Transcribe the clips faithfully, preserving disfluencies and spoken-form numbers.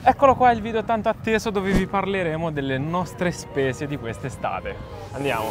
Eccolo qua il video tanto atteso dove vi parleremo delle nostre spese di quest'estate. Andiamo!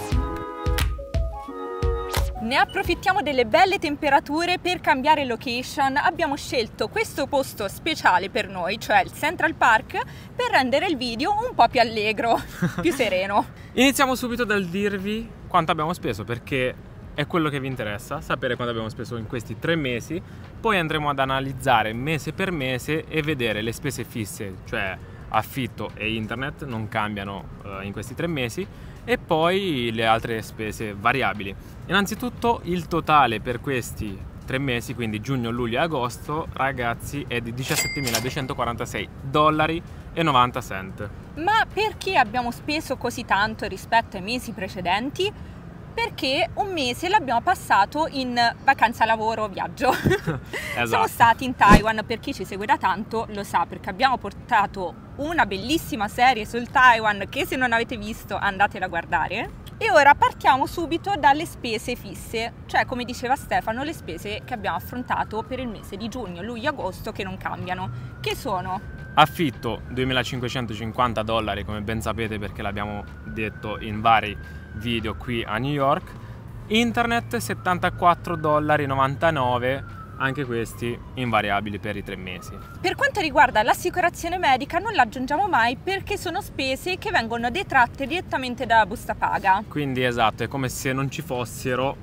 Ne approfittiamo delle belle temperature per cambiare location. Abbiamo scelto questo posto speciale per noi, cioè il Central Park, per rendere il video un po' più allegro, più sereno. Iniziamo subito dal dirvi quanto abbiamo speso, perché è quello che vi interessa, sapere quanto abbiamo speso in questi tre mesi. Poi andremo ad analizzare mese per mese e vedere le spese fisse, cioè affitto e internet, non cambiano uh, in questi tre mesi, e poi le altre spese variabili. Innanzitutto il totale per questi tre mesi, quindi giugno, luglio e agosto, ragazzi, è di diciassettemiladuecentoquarantasei dollari e novanta cent. Ma perché abbiamo speso così tanto rispetto ai mesi precedenti? Perché un mese l'abbiamo passato in vacanza lavoro viaggio. Esatto. Siamo stati in Taiwan, per chi ci segue da tanto lo sa, perché abbiamo portato una bellissima serie sul Taiwan che se non avete visto andatela a guardare. E ora partiamo subito dalle spese fisse, cioè come diceva Stefano, le spese che abbiamo affrontato per il mese di giugno, luglio, agosto, che non cambiano, che sono: affitto duemilacinquecentocinquanta dollari, come ben sapete perché l'abbiamo detto in vari video qui a New York. Internet settantaquattro dollari e novantanove, anche questi invariabili per i tre mesi. Per quanto riguarda l'assicurazione medica non la aggiungiamo mai, perché sono spese che vengono detratte direttamente dalla busta paga. Quindi esatto, è come se non ci fossero,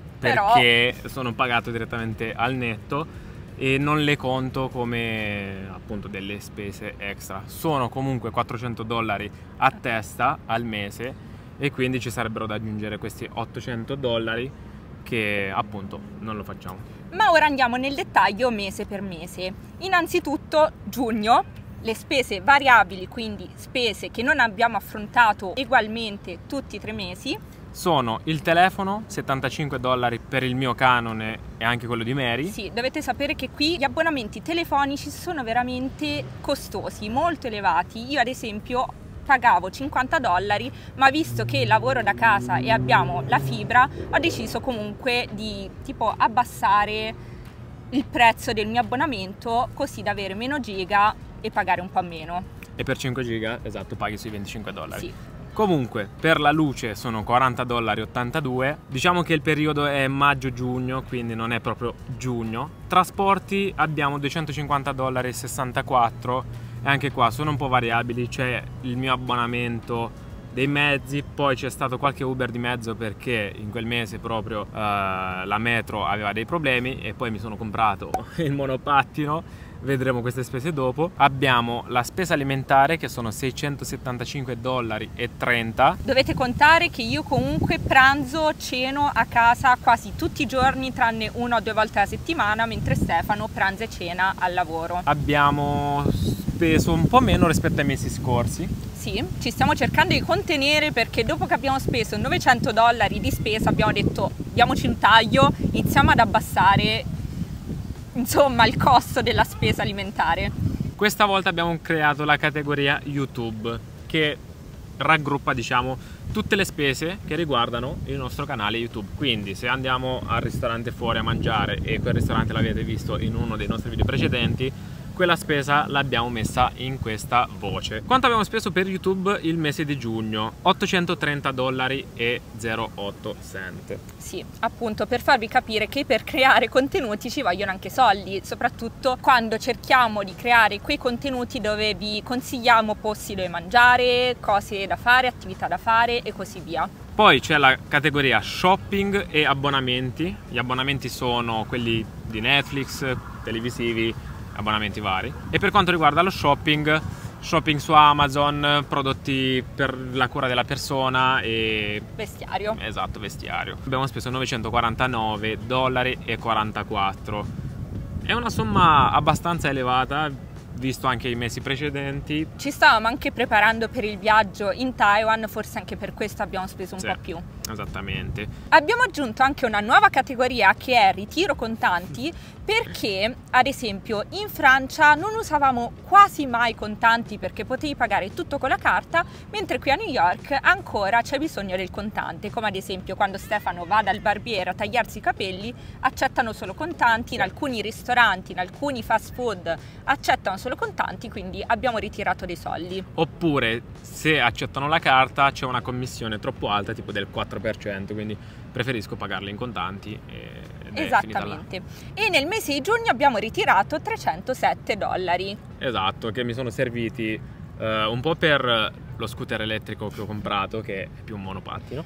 perché Però... sono pagato direttamente al netto e non le conto come appunto delle spese extra. Sono comunque quattrocento dollari a testa al mese, e quindi ci sarebbero da aggiungere questi ottocento dollari che appunto non lo facciamo. Ma ora andiamo nel dettaglio mese per mese. Innanzitutto giugno, le spese variabili, quindi spese che non abbiamo affrontato ugualmente tutti i tre mesi. Sono il telefono, settantacinque dollari per il mio canone e anche quello di Mary. Sì, dovete sapere che qui gli abbonamenti telefonici sono veramente costosi, molto elevati. Io ad esempio pagavo cinquanta dollari, ma visto che lavoro da casa e abbiamo la fibra, ho deciso comunque di tipo abbassare il prezzo del mio abbonamento, così da avere meno giga e pagare un po' meno. E per cinque giga, esatto, paghi sui venticinque dollari. Sì. Comunque, per la luce sono quaranta dollari e ottantadue. Diciamo che il periodo è maggio-giugno, quindi non è proprio giugno. Trasporti abbiamo duecentocinquanta dollari e sessantaquattro, e anche qua sono un po' variabili. C'è il mio abbonamento dei mezzi, poi c'è stato qualche Uber di mezzo perché in quel mese proprio uh, la metro aveva dei problemi, e poi mi sono comprato il monopattino. Vedremo queste spese dopo. Abbiamo la spesa alimentare che sono seicentosettantacinque dollari e trenta. Dovete contare che io comunque pranzo, ceno a casa quasi tutti i giorni tranne una o due volte alla settimana, mentre Stefano pranza e cena al lavoro. Abbiamo speso un po' meno rispetto ai mesi scorsi. Sì, ci stiamo cercando di contenere, perché dopo che abbiamo speso novecento dollari di spesa abbiamo detto diamoci un taglio, iniziamo ad abbassare insomma il costo della spesa alimentare. Questa volta abbiamo creato la categoria YouTube, che raggruppa, diciamo, tutte le spese che riguardano il nostro canale YouTube. Quindi se andiamo al ristorante fuori a mangiare e quel ristorante l'avete visto in uno dei nostri video precedenti, quella spesa l'abbiamo messa in questa voce. Quanto abbiamo speso per YouTube il mese di giugno? ottocentotrenta dollari e zero otto cent. Sì, appunto, per farvi capire che per creare contenuti ci vogliono anche soldi, soprattutto quando cerchiamo di creare quei contenuti dove vi consigliamo posti dove mangiare, cose da fare, attività da fare e così via. Poi c'è la categoria shopping e abbonamenti. Gli abbonamenti sono quelli di Netflix, televisivi, abbonamenti vari. E per quanto riguarda lo shopping, shopping su Amazon, prodotti per la cura della persona e vestiario. Esatto, vestiario. Abbiamo speso novecentoquarantanove dollari e quarantaquattro. È una somma abbastanza elevata visto anche i mesi precedenti. Ci stavamo anche preparando per il viaggio in Taiwan, forse anche per questo abbiamo speso un sì. po' più. Esattamente. Abbiamo aggiunto anche una nuova categoria che è ritiro contanti, perché ad esempio in Francia non usavamo quasi mai contanti perché potevi pagare tutto con la carta, mentre qui a New York ancora c'è bisogno del contante, come ad esempio quando Stefano va dal barbiere a tagliarsi i capelli accettano solo contanti, in alcuni ristoranti, in alcuni fast food accettano solo contanti, quindi abbiamo ritirato dei soldi. Oppure se accettano la carta c'è una commissione troppo alta, tipo del quattro per cento, quindi preferisco pagarle in contanti e esattamente. E nel mese di giugno abbiamo ritirato trecentosette dollari. Esatto, che mi sono serviti eh, un po' per lo scooter elettrico che ho comprato, che è più un monopattino,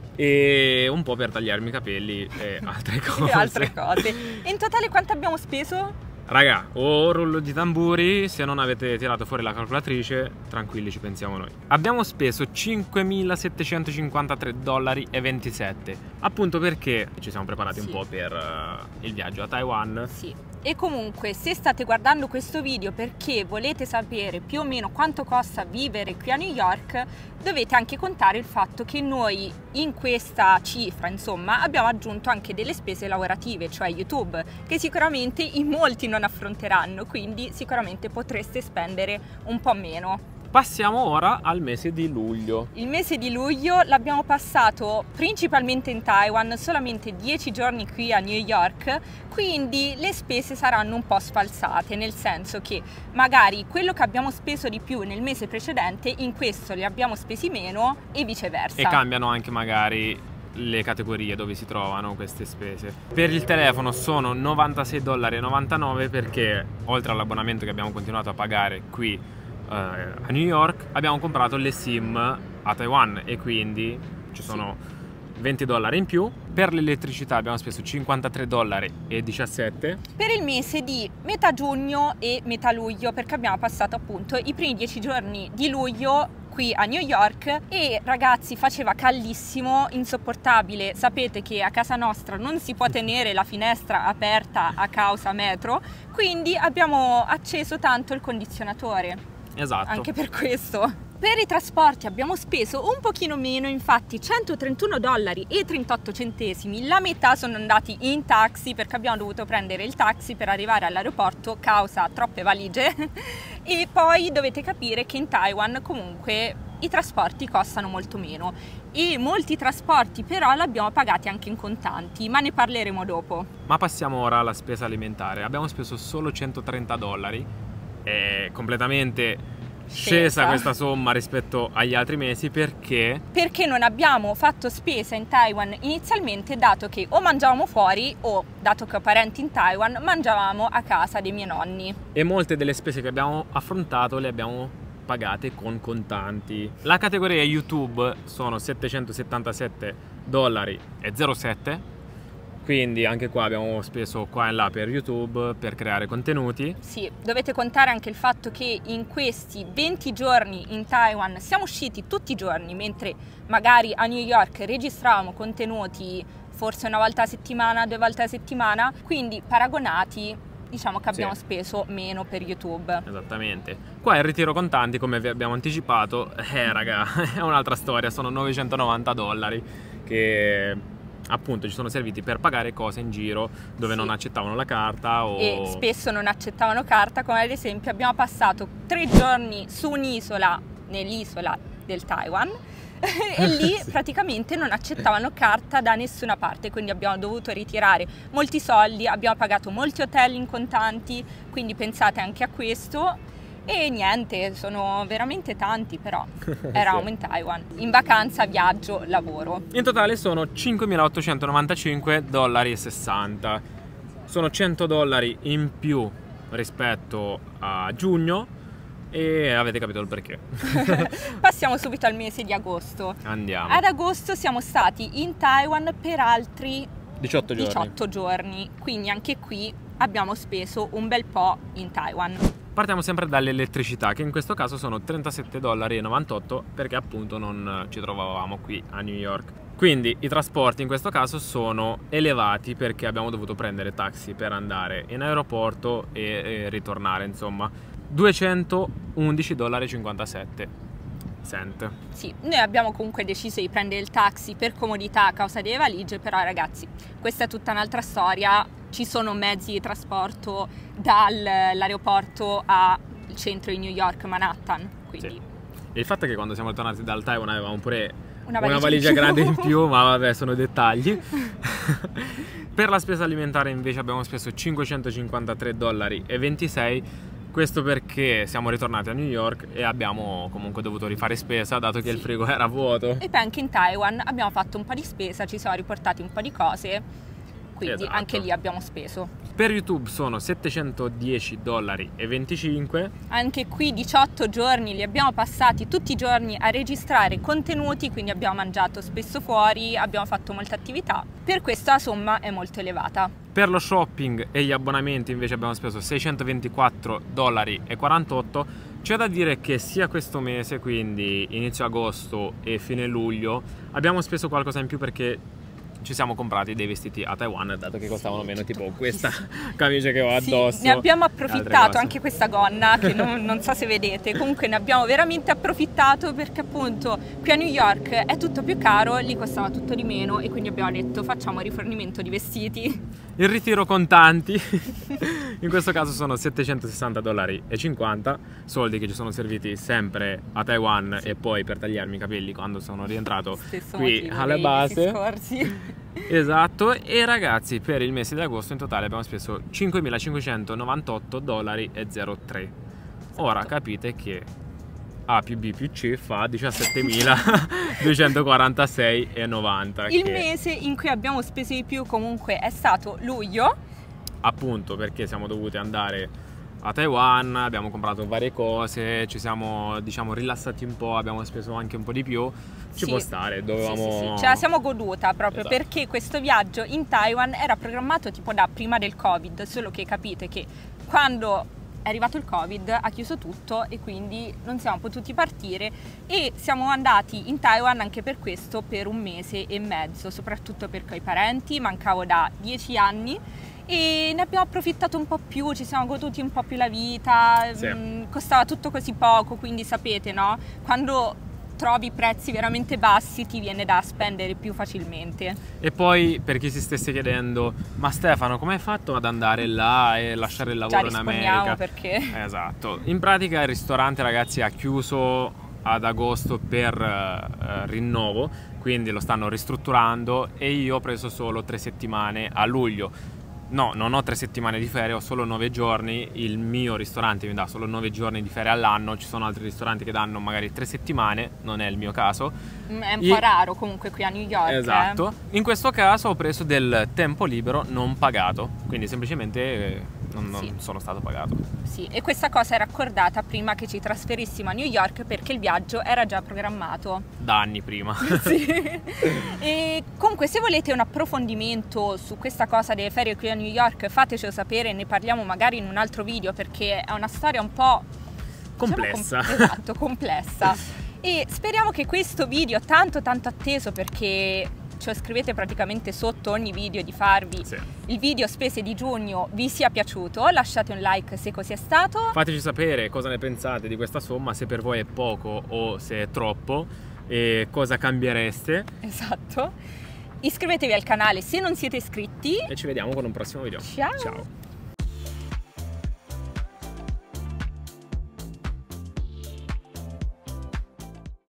e un po' per tagliarmi i capelli e altre cose. E altre cose. E in totale quanto abbiamo speso? Raga, o rullo di tamburi, se non avete tirato fuori la calcolatrice, tranquilli, ci pensiamo noi. Abbiamo speso cinquemilasettecentocinquantatré dollari e ventisette, appunto perché ci siamo preparati sì. un po' per uh, il viaggio a Taiwan. Sì. E comunque, se state guardando questo video perché volete sapere più o meno quanto costa vivere qui a New York, dovete anche contare il fatto che noi in questa cifra, insomma, abbiamo aggiunto anche delle spese lavorative, cioè YouTube, che sicuramente in molti non affronteranno, quindi sicuramente potreste spendere un po' meno. Passiamo ora al mese di luglio. Il mese di luglio l'abbiamo passato principalmente in Taiwan, solamente dieci giorni qui a New York, quindi le spese saranno un po' sfalsate, nel senso che magari quello che abbiamo speso di più nel mese precedente, in questo li abbiamo spesi meno e viceversa. E cambiano anche magari le categorie dove si trovano queste spese. Per il telefono sono novantasei dollari e novantanove perché oltre all'abbonamento che abbiamo continuato a pagare qui a New York abbiamo comprato le SIM a Taiwan e quindi ci sono sì. venti dollari in più. Per l'elettricità abbiamo speso cinquantatré dollari e diciassette per il mese di metà giugno e metà luglio, perché abbiamo passato appunto i primi dieci giorni di luglio qui a New York e ragazzi faceva caldissimo, insopportabile. Sapete che a casa nostra non si può tenere la finestra aperta a causa metro, quindi abbiamo acceso tanto il condizionatore. Esatto. Anche per questo. Per i trasporti abbiamo speso un pochino meno, infatti centotrentuno dollari e trentotto centesimi, la metà sono andati in taxi perché abbiamo dovuto prendere il taxi per arrivare all'aeroporto causa troppe valigie e poi dovete capire che in Taiwan comunque i trasporti costano molto meno e molti trasporti però li abbiamo pagati anche in contanti, ma ne parleremo dopo. Ma passiamo ora alla spesa alimentare. Abbiamo speso solo centotrenta dollari, è completamente scesa questa somma rispetto agli altri mesi perché perché non abbiamo fatto spesa in Taiwan inizialmente, dato che o mangiavamo fuori o, dato che ho parenti in Taiwan, mangiavamo a casa dei miei nonni e molte delle spese che abbiamo affrontato le abbiamo pagate con contanti. La categoria YouTube sono settecentosettantasette dollari e zero sette, quindi anche qua abbiamo speso qua e là per YouTube per creare contenuti. Sì, dovete contare anche il fatto che in questi venti giorni in Taiwan siamo usciti tutti i giorni, mentre magari a New York registravamo contenuti forse una volta a settimana, due volte a settimana, quindi paragonati diciamo che abbiamo sì. speso meno per YouTube. Esattamente. Qua il ritiro contanti, come vi abbiamo anticipato, eh raga, è un'altra storia, sono novecentonovanta dollari che appunto ci sono serviti per pagare cose in giro dove sì. non accettavano la carta o... e spesso non accettavano carta, come ad esempio abbiamo passato tre giorni su un'isola nell'isola del Taiwan e lì sì. praticamente non accettavano carta da nessuna parte, quindi abbiamo dovuto ritirare molti soldi, abbiamo pagato molti hotel in contanti, quindi pensate anche a questo. E niente, sono veramente tanti, però eravamo sì. in Taiwan, in vacanza, viaggio, lavoro. In totale sono cinquemilaottocentonovantacinque dollari e sessanta. Sono cento dollari in più rispetto a giugno e avete capito il perché. Passiamo subito al mese di agosto. Andiamo. Ad agosto siamo stati in Taiwan per altri diciotto giorni. diciotto giorni, quindi anche qui abbiamo speso un bel po' in Taiwan. Partiamo sempre dall'elettricità, che in questo caso sono trentasette dollari e novantotto perché appunto non ci trovavamo qui a New York. Quindi i trasporti in questo caso sono elevati perché abbiamo dovuto prendere taxi per andare in aeroporto e, e ritornare, insomma. duecentoundici dollari e cinquantasette. cent. Sì, noi abbiamo comunque deciso di prendere il taxi per comodità a causa delle valigie, però ragazzi, questa è tutta un'altra storia, ci sono mezzi di trasporto dall'aeroporto al centro di New York, Manhattan, quindi... Sì. E il fatto è che quando siamo tornati dal Taiwan avevamo pure una valigia, una valigia in grande in più, ma vabbè, sono dettagli. Per la spesa alimentare invece abbiamo speso cinquecentocinquantatré dollari e ventisei. Questo perché siamo ritornati a New York e abbiamo comunque dovuto rifare spesa, dato che sì, il frigo era vuoto. E poi anche in Taiwan abbiamo fatto un po' di spesa, ci siamo riportati un po' di cose, quindi esatto, anche lì abbiamo speso. Per YouTube sono settecentodieci dollari e venticinque. Anche qui diciotto giorni li abbiamo passati tutti i giorni a registrare contenuti, quindi abbiamo mangiato spesso fuori, abbiamo fatto molte attività. Per questo la somma è molto elevata. Per lo shopping e gli abbonamenti invece abbiamo speso seicentoventiquattro dollari e quarantotto. C'è da dire che sia questo mese, quindi inizio agosto e fine luglio, abbiamo speso qualcosa in più perché ci siamo comprati dei vestiti a Taiwan, dato che costavano meno, tipo questa camicia che ho addosso. Sì, ne abbiamo approfittato, anche questa gonna che non, non so se vedete, comunque ne abbiamo veramente approfittato perché appunto qui a New York è tutto più caro, lì costava tutto di meno e quindi abbiamo detto facciamo rifornimento di vestiti. Il ritiro contanti, in questo caso sono settecentosessanta dollari e cinquanta, soldi che ci sono serviti sempre a Taiwan, sì, e poi per tagliarmi i capelli quando sono rientrato stesso qui alla base. Scorsi. Esatto, e ragazzi per il mese di agosto in totale abbiamo speso cinquemilacinquecentonovantotto dollari e zero tre. Ora capite che A più B più C fa diciassettemiladuecentoquarantasei e novanta. Il che... mese in cui abbiamo speso di più comunque è stato luglio. Appunto perché siamo dovuti andare a Taiwan, abbiamo comprato varie cose, ci siamo diciamo rilassati un po', abbiamo speso anche un po' di più. Ci sì, può stare, dovevamo... Sì, sì, sì. Ce la siamo goduta proprio, esatto, perché questo viaggio in Taiwan era programmato tipo da prima del Covid, solo che capite che quando è arrivato il Covid ha chiuso tutto e quindi non siamo potuti partire e siamo andati in Taiwan anche per questo per un mese e mezzo, soprattutto perché ho i parenti, mancavo da dieci anni e ne abbiamo approfittato un po' più, ci siamo goduti un po' più la vita, sì, mh, costava tutto così poco, quindi sapete, no? Quando trovi prezzi veramente bassi ti viene da spendere più facilmente. E poi per chi si stesse chiedendo ma Stefano come hai fatto ad andare là e lasciare il lavoro in America? Perché esatto, in pratica il ristorante ragazzi ha chiuso ad agosto per uh, rinnovo, quindi lo stanno ristrutturando e io ho preso solo tre settimane a luglio. No, non ho tre settimane di ferie, ho solo nove giorni, il mio ristorante mi dà solo nove giorni di ferie all'anno, ci sono altri ristoranti che danno magari tre settimane, non è il mio caso. È un po' e... raro comunque qui a New York. Esatto, eh. In questo caso ho preso del tempo libero non pagato, quindi semplicemente eh, non, non sì. sono stato pagato. Sì, e questa cosa era accordata prima che ci trasferissimo a New York perché il viaggio era già programmato. Da anni prima. Sì. E comunque se volete un approfondimento su questa cosa delle ferie qui a New York fatecelo sapere, ne parliamo magari in un altro video perché è una storia un po' complessa. Diciamo, com- esatto, complessa. E speriamo che questo video tanto tanto atteso, perché ce lo scrivete praticamente sotto ogni video di farvi, sì, il video spese di giugno vi sia piaciuto, lasciate un like se così è stato. Fateci sapere cosa ne pensate di questa somma, se per voi è poco o se è troppo e cosa cambiereste. Esatto. Iscrivetevi al canale se non siete iscritti e ci vediamo con un prossimo video. Ciao, ciao.